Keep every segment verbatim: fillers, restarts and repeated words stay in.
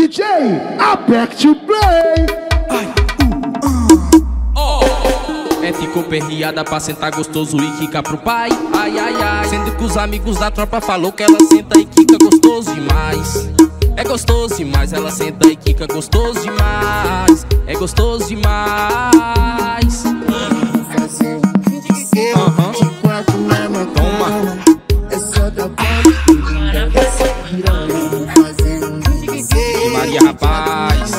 J, Apex to play. Ai, uh, uh. Oh. É, ficou perreada pra sentar gostoso e quica pro pai. Ai, ai, ai. Sendo que os amigos da tropa falou que ela senta e quica gostoso demais. É gostoso demais, ela senta e quica gostoso demais. É gostoso demais. Aham. Toma. E Maria, rapaz.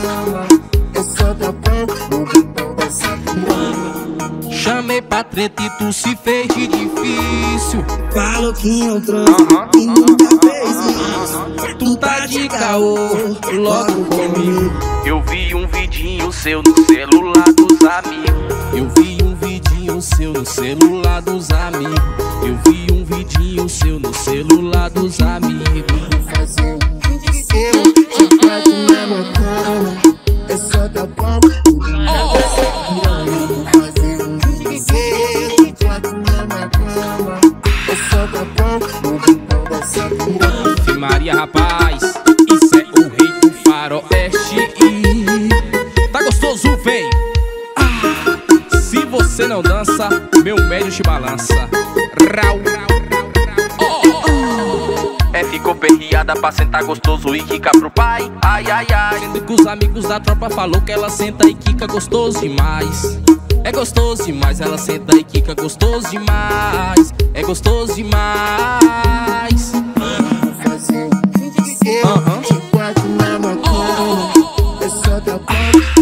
Chamei pra treta e tu se fez de difícil. Falou que não transa uh-huh, e nunca uh-huh, fez isso. Uh-huh. Tu tá de caô, logo comigo. Eu vi um vidinho seu no celular dos amigos. Eu vi um vidinho seu no celular dos amigos. Eu vi um vidinho seu no celular dos amigos. Fazer um vídeo seu, te trago na minha cama. É só dar pau, fazer um vídeo seu, te trago na minha cama. É só dar pau, Ave Maria, rapaz, isso é o rei do faroeste. Tá gostoso, vem. Ah, se você não dança, meu médio te balança. Rau, oh, oh. É, ficou perreada pra sentar gostoso e quica pro pai. Ai, ai, ai. Sendo que os amigos da tropa falou que ela senta e quica gostoso demais. É gostoso demais, ela senta e quica gostoso demais. É gostoso demais. fazer um vídeo seu, Aham. te trago na minha cama. É só dar pau,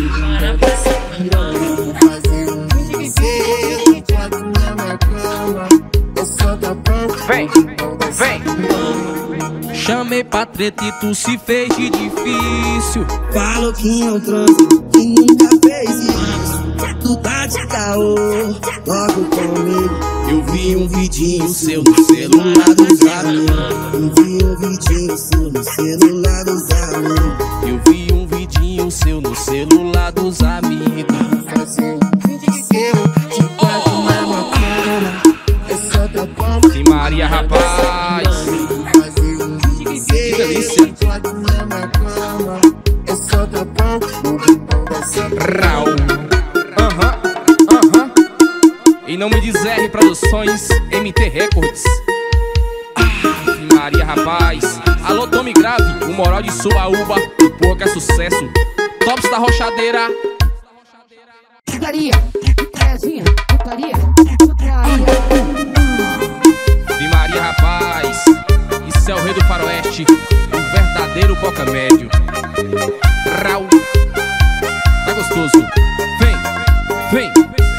fazer um vídeo seu, te trago na minha cama. É só dar pau, Vem, vem. Chamei pra treta e tu se fez de difícil. falou que não transa e nunca fez isso. Tu tá de caô, logo comigo. Eu vi um vidinho seu no celular dos amigos. Eu vi um vidinho seu no celular dos amigos. Eu vi um vidinho seu no celular dos amigos. Fazer um vídeo seu, te trago na minha cama. É só dar pau, E Maria, rapaz. fazer um vídeo seu, delícia. te trago na minha cama. É só dar pau, Rau. Aham, aham. Em nome de Zé R Produções, M T Records. Ave Maria, rapaz. Alô, Tome Grave, o moral de sua uba. O porra que é sucesso. Tops da Rochadeira. Putaria, putariazinha, putaria, putaria. Ave Maria, rapaz. Isso é o rei do faroeste, o verdadeiro boca médio. Rau. Tá gostoso. Vem, vem.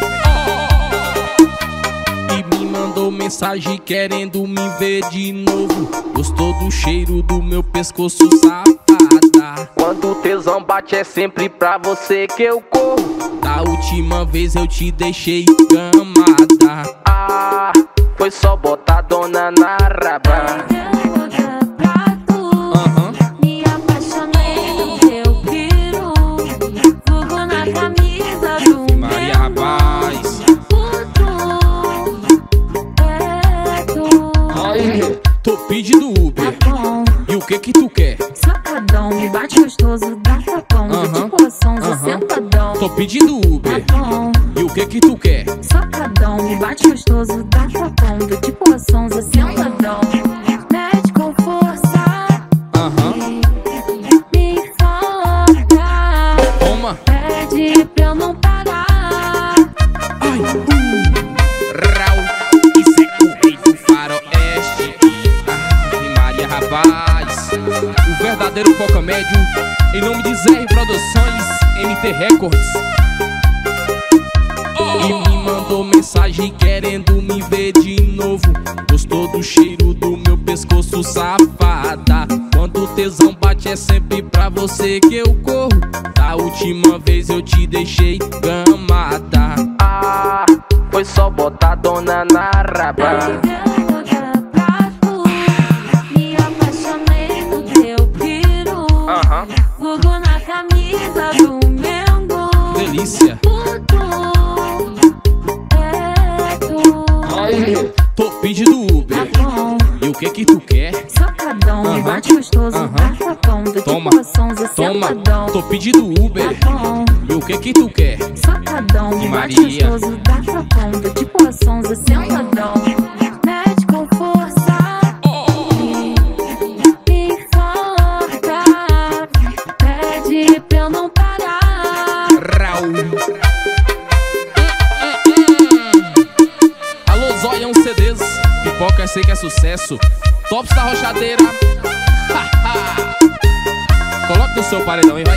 E me mandou mensagem querendo me ver de novo. Gostou do cheiro do meu pescoço, safada. Quando o tesão bate é sempre pra você que eu corro. Da última vez eu te deixei gamada. Ah, foi só botar a dona na raba. Aham. Me apaixonei no teu piru. Fogo na camisa do Maria, rapaz. É tu. Ai, tô pedindo Uber. Tá bom, E o que que tu quer? sacadão, me bate gostoso, dá tapão. Aham, De poções, aham. sentadão. Tô pedindo Uber. Tá bom, E o que que tu quer? sacadão, me bate gostoso, dá tapão. De poções, sentadão. Mete com força, Aham. me enforca. Toma. Pede pra eu não parar. Ai, uh. Rau. Isso é o rei do faroeste. Ave Maria, rapaz. O verdadeiro foca médio. Em nome de Zé R Produções, M T Records. E me mandou mensagem querendo me ver de novo. Gostou do cheiro do meu pescoço, safada. Quando o tesão bate é sempre pra você que eu corro. Da última vez eu te deixei gamada. Ah, foi só botar a dona na raba. Me apaixonei no teu piru. Aham. Fogo na camisa do Mengo. Delícia. É tu. Ai, tô pedindo Uber. Tá bom, E o que que tu quer? sacadão, me Aham, bate gostoso, aham. dá tapão. De Toma. poções, Toma, sentadão. tô pedindo Uber. Tá bom. E o que que tu quer? Socadão, E bate Maria? gostoso, dá chapão, do tipo a sonza, sentadão. Mete com força, me, me enforca. Pede pra eu não parar. Raul. Alô, Zóião C Ds. Pipoca, sei que é sucesso. Tops da Rochadeira. Coloca no seu paredão, hein, vai.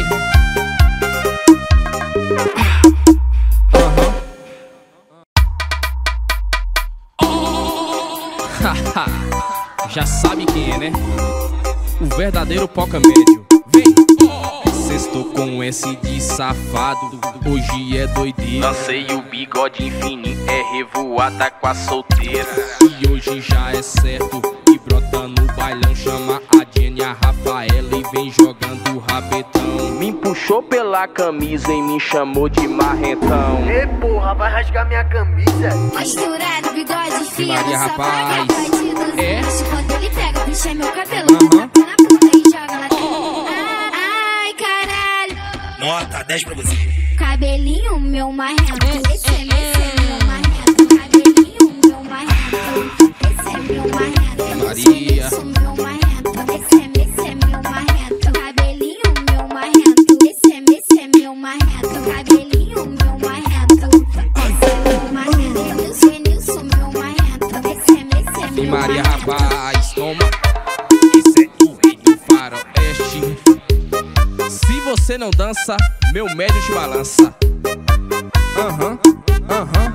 Já sabe quem é, né? O verdadeiro Poca Médio. Vem! Sextou com S de safado, hoje é doideira. Lancei o bigode infinito, é revoada com a solteira. E hoje já é certo, e brota no bailão. Chama a Jenny, a Rafaela e vem jogando rabetão. Me puxou pela camisa e me chamou de marrentão. Ei, porra, vai rasgar minha camisa? Misturado, bigode fino, Maria, só rapaz. paga batidos. É? Quando ele pega, puxa meu cabelo, Uhum. tapa na bunda e joga na tela. Ai, caralho. Nota dez pra você. Cabelinho, meu marrento. Esse é meu, esse é meu marrento. Cabelinho, meu marrento. Esse é meu marrento. Maria. Esse é meu marrento. Esse é, esse é meu marrento. Cabelinho, meu marrento. Esse é, esse é meu marrento. Cabelinho, meu marrento. Esse é meu marrento. Nilson, Nilson, meu marrento. Esse é, esse é E meu Maria, marrento. rapaz, toma. Esse é o rei do faroeste. Se você não dança, meu médio te balança. Aham, aham.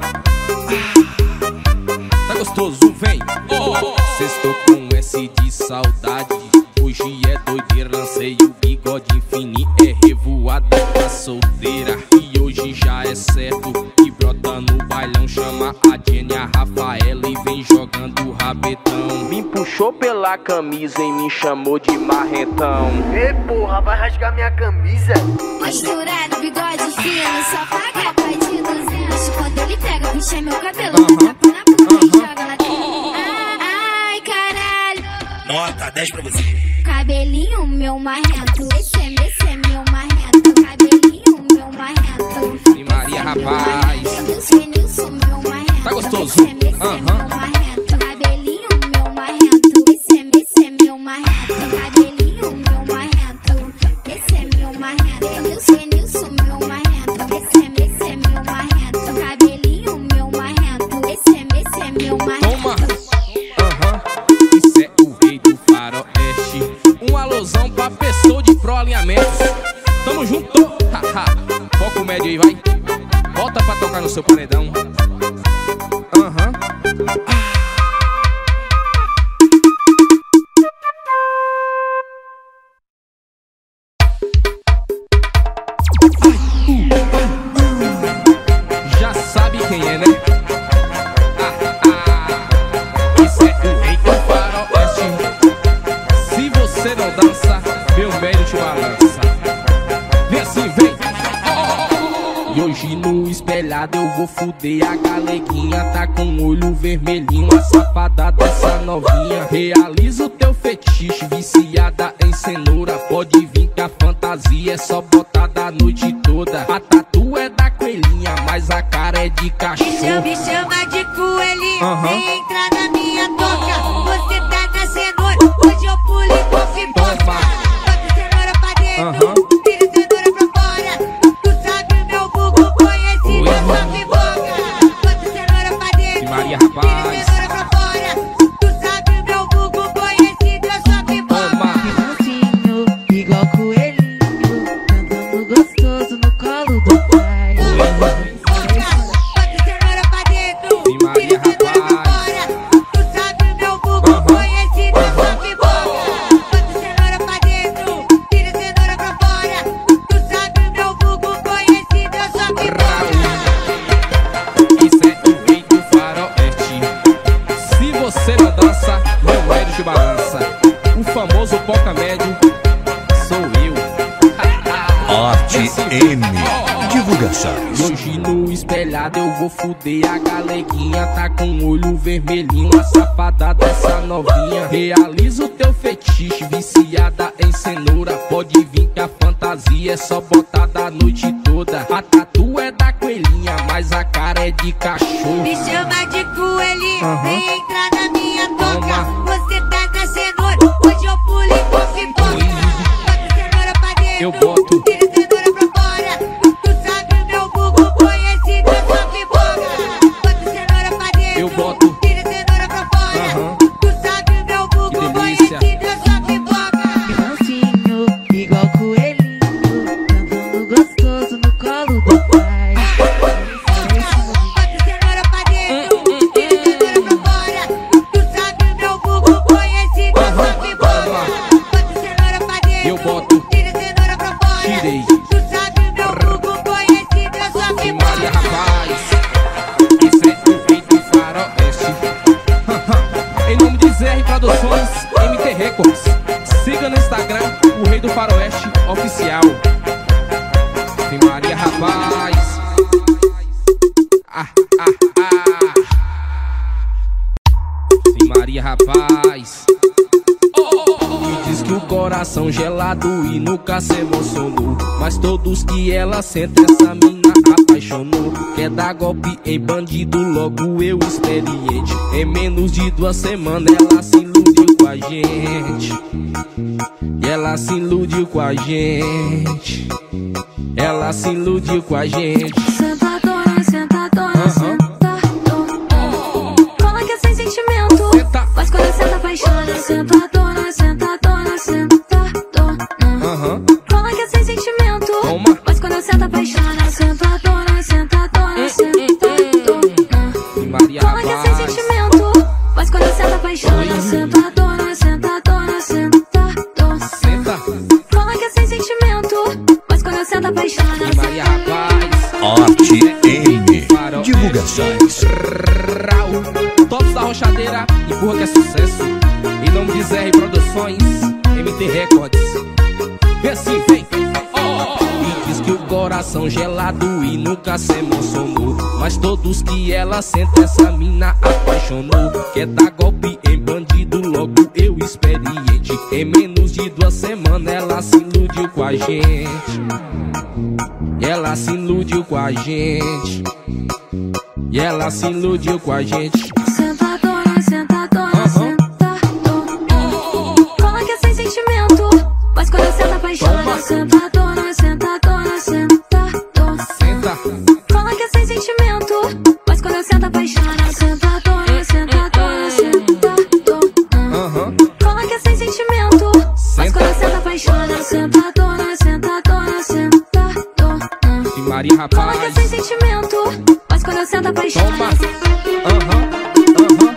Tá gostoso, vem. Sextou com S de saudade, hoje é doideira. Lancei o bigode infinito, é revoada pra solteira. E hoje já é certo, e brota no bailão. Chama a Jenny, a Rafaela e vem jogando rabetão. Me puxou pela camisa e me chamou de marrentão. Ei, porra, vai rasgar minha camisa? Misturado, bigode fino, só paga batidos. Quando ele pega, puxa meu cabelo, Aham. tapa na bunda e joga na tela. Ai, caralho. Nota dez pra você. Cabelinho, meu marrento. Esse é, esse é meu marrento. Cabelinho, meu marrento. E Maria, rapaz. Nilson, Nilson, meu marrento. Tá gostoso? Esse é, esse é Aham. meu marrento. Cabelinho, meu marrento. Esse é, esse é meu marrento. Cabelinho, meu marrento. Esse é meu marrento. Nilson, Nilson, meu marrento. Esse é, esse é meu marrento. Cabelinho, meu marrento. Esse é, esse é meu marrento. Toma! Aham, isso é o rei do faroeste. Um alusão pra pessoa de pro alinhamentos. Tamo junto! Haha. Foca o médio aí, vai. Volta pra tocar no seu paredão. Aham. Já sabe quem é, né? Ah, ah. Isso é o rei do faroeste. Se você não dança, meu médio te balança. Vem assim, vem. E hoje no espelhado eu vou fuder a galeguinha. Tá com o olho vermelhinho, a safada dessa novinha. Realiza o teu fetiche, viciada em cenoura. Pode vir que a fantasia é só botada a noite toda. A tatu é da coelhinha, mas a cara é de cachorro. Me chama de coelhinho, Aham. vem entrar na minha toca. Você tá na cenoura, hoje eu pulo e vou pipoca. Toma. Bota cenoura pra dentro, Aham. tira cenoura pra fora. Tu sabe o meu bugo conhecido, é só pipoca. Bota cenoura pra dentro, E Maria, tira rapaz. cenoura pra fora. Tu sabe o meu bugo conhecido, é só pipoca. Toma. Mansinho, igual coelhinho, cantando gostoso no colo do pai. Bota cenoura pra dentro, E Maria, tira cenoura pra rapaz. fora. Tu sabe o meu bugo Aham. conhecido, é só pipoca. Bota cenoura pra dentro, tira cenoura pra fora. Tu sabe o meu bugo conhecido, é só pipoca. Isso é o rei do faroeste. Se você não dança, meu médio te balança. O famoso Poca Médio sou eu. Arte M. E Divulgações. hoje no espelhado eu vou fuder a galeguinha. Tá com o olho vermelhinho, a safada dessa novinha. Realiza o teu fetiche, xixi viciada em cenoura. Pode vir que a fantasia é só botada a noite toda. A tatu é da coelhinha, mas a cara é de cachorro. Me chama de coelhinho, Uhum. vem entrar na minha toca. Toma. Você tá na cenoura, hoje eu pulo e vou pipoca. Bota cenoura pra dentro, Eu boto. tira cenoura pra fora. Tu sabe o meu bugo conhecido, eu sou pipoca. Bota cenoura pra dentro, Eu boto. tira cenoura pra fora. Aham. Tu sabe o meu bugo Que delícia. conhecido, eu sou pipoca. Mansinho, igual coelhinho, cantando gostoso no colo do pai. Bota cenoura pra dentro, tira cenoura pra fora. Tu sabe o meu bugo conhecido, eu sou pipoca. Bota cenoura pra dentro, Eu boto. tira cenoura pra fora. Tirei. Tu sabe o meu bugo conhecido, eu sou E pipoca. Maria, rapaz, isso é o rei do faroeste. Em nome de Z R Produções, M T Records. Siga no Instagram o Rei do Faroeste Oficial. E Maria, rapaz. Ah, ah, ah. E Maria, rapaz. Me diz que o coração gelado e nunca se emocionou, mas todos que ela sente essa mina apaixonou. Quer dar golpe em bandido, logo eu experiente. Em menos de duas semanas ela se iludiu com a gente. E ela se iludiu com a gente. Ela se iludiu com a gente. Sentadona, sentadona, Aham. sentadona. Fala que é sem sentimento, Senta. mas quando senta apaixona. Sentadona, sentadona, sentadona. Aham. Fala que é sem sentimento, Toma. mas quando senta apaixona. Sentadona, sentadona, sentadona. E Maria, Fala que é sem rapaz. sentimento, mas quando senta apaixona. Sentadona, sentadona, sentadona. Senta. Fala que é sem sentimento, mas quando senta apaixona. E Maria, rapaz. Arte M. Divulgações. Raul, Tops da Rochadeira, empurra que é sucesso. Em nome de Z R Produções, M T Records. Vem assim, vem. Oh. E diz que o coração gelado e nunca se emocionou, mas todos que ela sente essa mina apaixonou. Quer dar golpe em bandido, logo eu experiente. Em menos de duas semanas ela se iludiu com a gente. Ela se iludiu com a gente. E ela se iludiu com a gente. Sentadona, sentadona, Aham. sentadona. Fala que é sem sentimento, mas quando senta apaixona. Toma. Sentadona, sentadona, sentadona. Senta. Fala que é sem sentimento, mas quando senta apaixona. Sentadona, sentadona, sentadona. Aham. Fala que é sem sentimento, mas Senta. quando senta apaixona. Sentadona, sentadona, sentadona. E Maria, Fala que é rapaz. sem sentimento, mas quando senta apaixona. Toma. Aham. Aham.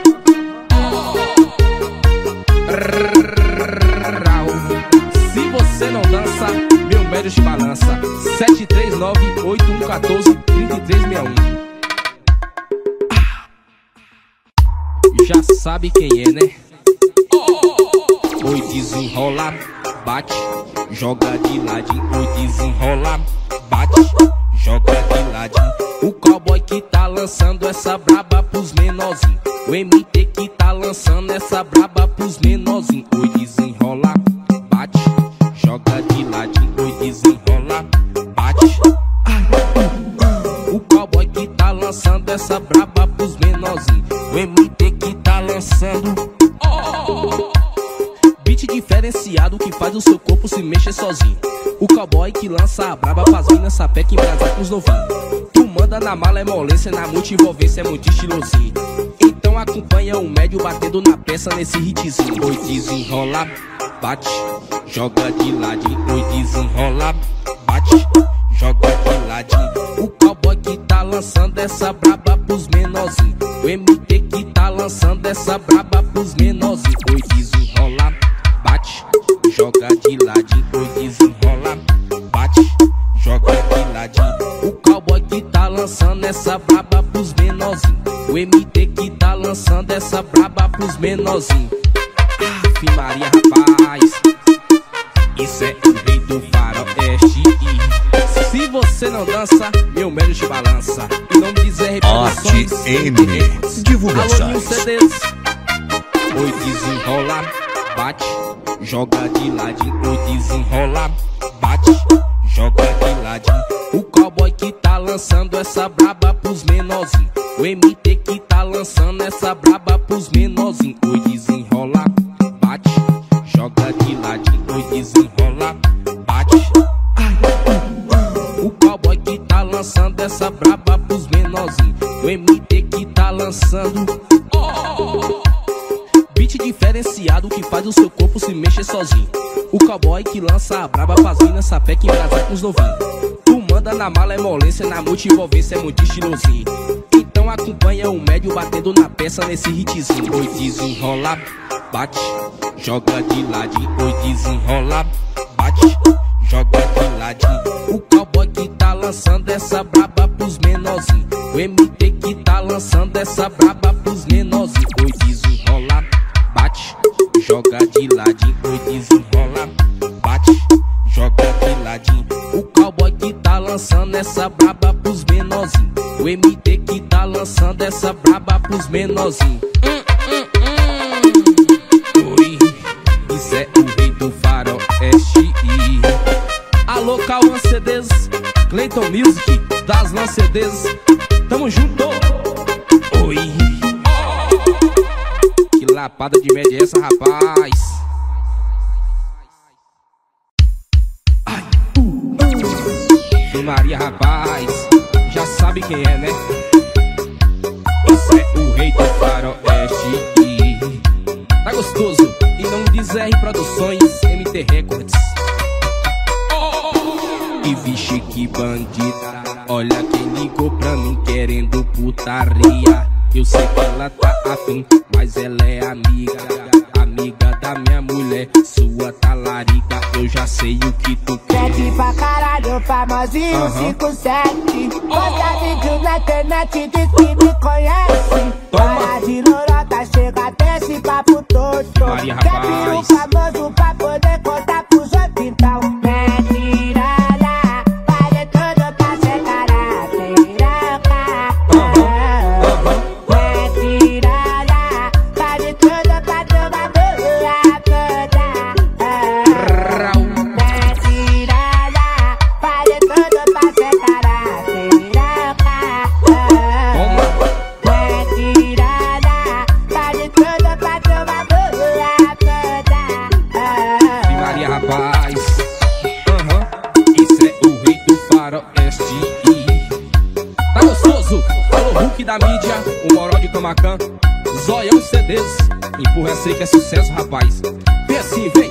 Raul. Se você não dança, meu médio te balança. sete três nove, oito um um quatro, três três seis um. Já sabe quem é, né? Oi, desenrola, bate, joga de ladinho. Oi, desenrola, bate, joga de ladinho. O cowboy que tá lançando essa braba pros menorzinhos. O M T que tá lançando essa braba pros menorzinhos. Oi, desenrola, bate, joga de ladinho. Oi, desenrola, bate. O cowboy que tá lançando essa braba pros menorzinhos. O M T que tá lançando. Beat diferenciado que faz o seu corpo se mexer sozinho. O cowboy que lança a braba pras minas, sapeca e embrasar com os novinhos. Tu manda na mala é molência, na multi-envolvência é muito estilosinho. Então acompanha o médio batendo na peça nesse hitzinho. Oi, desenrola, bate, joga de ladinho. Oi, desenrola, bate, joga de ladinho. O cowboy que tá lançando essa braba pros menorzinhos. O M T que tá lançando essa braba pros menorzinhos. Oi, desenrola, bate, joga de ladinho. Oi, desenrola, bate, joga de ladinho. O cowboy que tá lançando essa braba pros menorzinhos. O M T que tá lançando essa braba pros menorzinhos. Ave Maria, rapaz, isso é o rei do faroeste. E se você não dança, meu médio te balança. Em nome de Z R Produções, Arte M. Divulgações. Alô, C Ds. Oi, desenrola, bate, joga de ladinho, o desenrola, bate, joga de ladinho. O cowboy que tá lançando essa braba pros menorzinhos. O M T que tá lançando essa braba pros menorzinhos. O desenrola, bate, joga de ladinho, o desenrola, bate. O cowboy que tá lançando essa braba pros menorzinhos. O M T que tá lançando oh, beat diferenciado que faz o seu corpo se mexer sozinho. O cowboy que lança a braba fazendo essa pé que embrasa com os novinhos. Tu manda na malemolência, na multi-envolvência, é muito estilosinho. Então acompanha o médio batendo na peça nesse hitzinho. Oi, desenrola, bate, joga de ladinho. Oi, desenrola, bate, joga de ladinho. O cowboy que tá lançando essa braba pros menorzinhos. O M T que tá lançando essa braba pros menorzinhos. Oi, desenrola, bate, joga de ladinho. Oi, desenrola, bate, joga de ladinho. O cowboy que tá lançando essa braba pros menorzinhos. O M T que tá lançando essa braba pros menorzinhos. Hum, hum, hum. Oi, isso é o rei do faroeste. Alô, Cauã C Ds, Clayton Music, das Lan C Ds. Tamo junto. Oi, que lapada de média é essa, rapaz? Ai, uh, uh. Maria, rapaz, já sabe quem é, né? Esse é o rei do faroeste. Tá gostoso? E não diz R Produções, M T Records. E vixe que bandida, olha quem ligou pra mim querendo putaria. Eu sei que ela tá afim, mas ela é amiga, amiga da minha mulher, sua talarica. Eu já sei o que tu quer. Sete pra caralho, famosinho Uhum. cinco sete. Posta vídeo na internet, diz que me conhece. Para de lorota, chega desse papo todo. Maria, Quer rapaz. um famoso pra poder contar pros outros, então mentirada, vale tudo pra ser carateiraca. Mentirada, vale tudo pra tomar boa toda. Mentirada, vale tudo pra ser carateiraca. Mentirada, vale tudo pra tomar boa toda. E Maria, rapaz, uhum. Isso é o rei do faroeste. Tá gostoso? Alô, Hulk da mídia, o Moró de Camacan, Zoião C Ds. Empurra essa aí que é sucesso, rapaz. Vem assim, vem.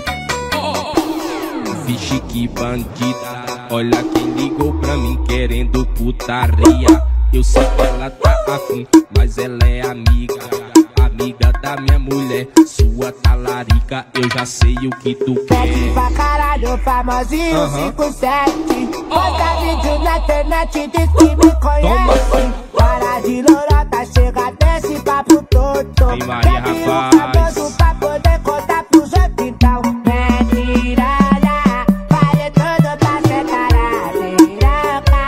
Vixe que bandida, olha quem ligou pra mim querendo putaria. Eu sei que ela tá afim, mas ela é amiga, amiga da minha mulher, sua talarica. Eu já sei o que tu Pede quer. pra caralho, famosinho Aham. cinco sete. Posta vídeo na internet, diz que me conhece. Para de lorota, chega desse papo todo. Ei, Maria, Quer vir um rapaz. famoso pra poder contar pros outros, então mentirada, vale tudo pra ser carateiraca.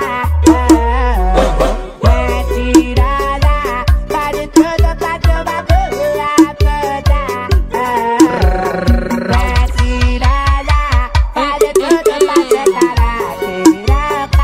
Mentirada, vale tudo pra tomar boa toda. Mentirada, vale tudo pra ser carateiraca.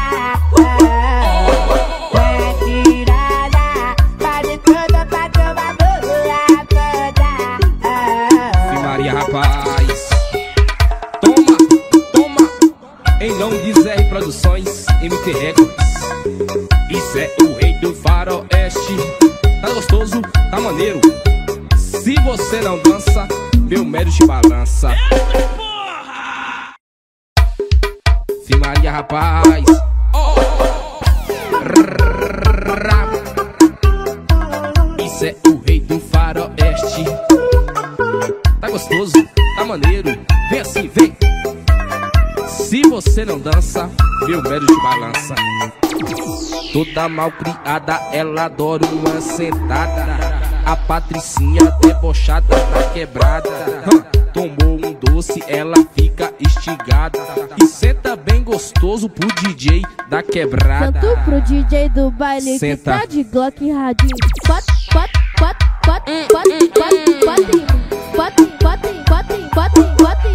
Mentirada, vale tudo pra tomar boa toda. E Maria, rapaz, toma, toma. Em nome de Z R Produções, M T Records. Isso é o rei do faroeste. Tá gostoso, tá maneiro. Se você não dança, meu médio te balança. Fim Maria, rapaz. Isso é o rei do faroeste. Tá gostoso, tá maneiro. Vem assim, vem. Se você não dança, meu médio te balança. Toda mal criada, ela adora uma sentada. A Patricinha debochada na quebrada. Hum, tomou um doce, ela fica estigada. E senta bem gostoso pro D J da quebrada. Tanto pro D J do baile Senta. que tá de Glock e radinho. Bota, bota, bota, bota, bota, bota, bota, bota, bota, bota, bota, bota,